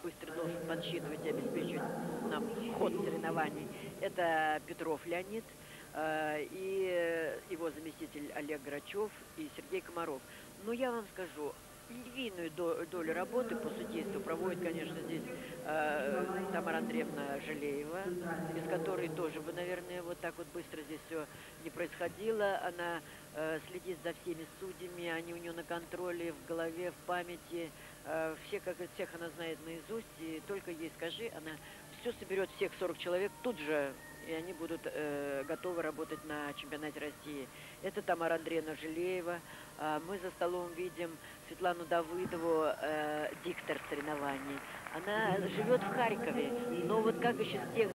быстро должен подсчитывать и обеспечивать нам ход соревнований. Это Петров Леонид, его заместитель Олег Грачев и Сергей Комаров. Но я вам скажу, львиную долю работы по судейству проводит, конечно, здесь Тамара Андреевна Жалеева, без которой тоже бы, наверное, вот так вот быстро здесь все не происходило. Она следит за всеми судьями, они у нее на контроле, в голове, в памяти. Всех она знает наизусть, и только ей скажи, она все соберет, всех 40 человек тут же, и они будут готовы работать на чемпионате России. Это Тамара Андреевна Жалеева. Мы за столом видим Светлану Давыдову, диктор соревнований. Она живет в Харькове, но вот как еще с тех